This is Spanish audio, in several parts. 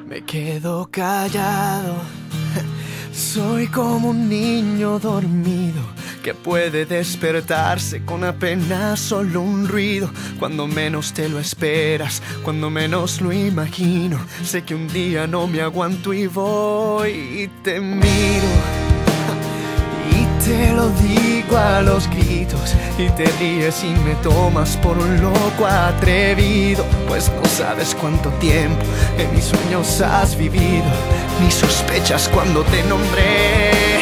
Me quedo callado. Soy como un niño dormido que puede despertarse con apenas solo un ruido. Cuando menos te lo esperas, cuando menos lo imagino. Sé que un día no me aguanto y voy y te miro. Y te lo digo a los gritos, y te ríes y me tomas por un loco atrevido. Pues no sabes cuánto tiempo en mis sueños has vivido, ni sospechas cuando te nombré.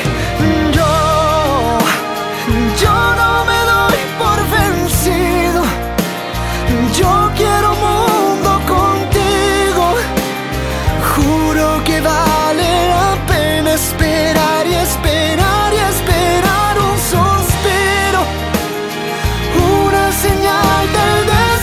Yo no me doy por vencido. Yo quiero un mundo contigo. Juro que vale la pena esperar y esperar y esperar un suspiro, una señal del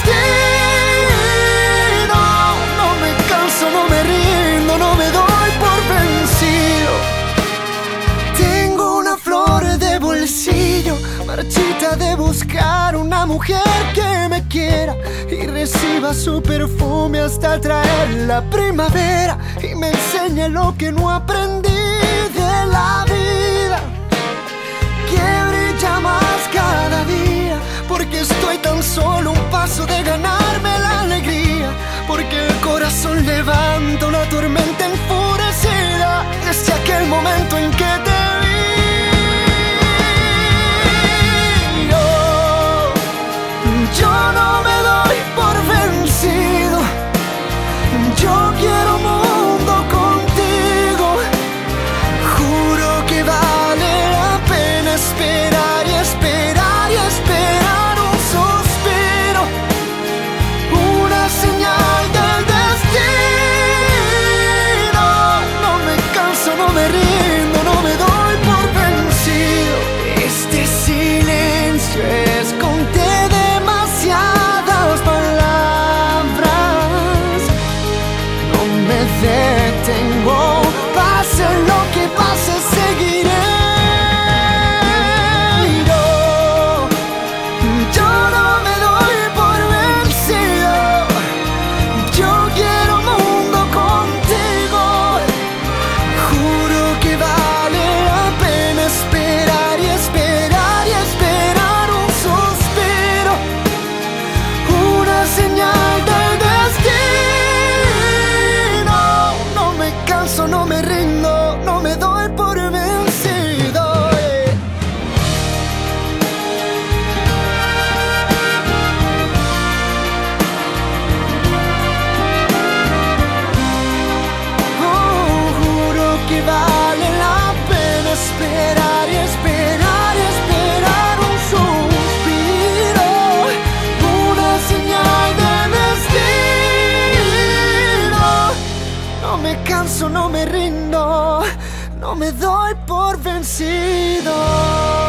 destino. No me canso, no me rindo, no me doy por vencido. Tengo una flor de bolsillo, marchita de buscar una mujer que me quiera y reciba su perfume hasta traer la primavera y me enseñe lo que no aprendí de la vida, que brilla más cada día, porque estoy tan solo un paso de ganarme la alegría, porque el corazón levanta una tormenta enfurecida desde aquel momento en que te vi. Yo no me doy por vencido. Yo quiero un mundo contigo. Juro que vale la pena esperar y esperar y esperar un suspiro, una señal del destino. No me canso, no me rindo, no me doy por vencido. Este silencio esconde demasiadas palabras. No me detengo, pase lo que pase, seguiré. Yo no me doy por vencido. Yo quiero un mundo contigo. Juro que vale la pena esperar y esperar y esperar un suspiro, una señal del destino. No me canso, no me rindo, no me doy por vencido. Juro que vale la pena esperar y esperar y esperar un suspiro, una señal de destino. No me canso, no me rindo, no me doy por vencido.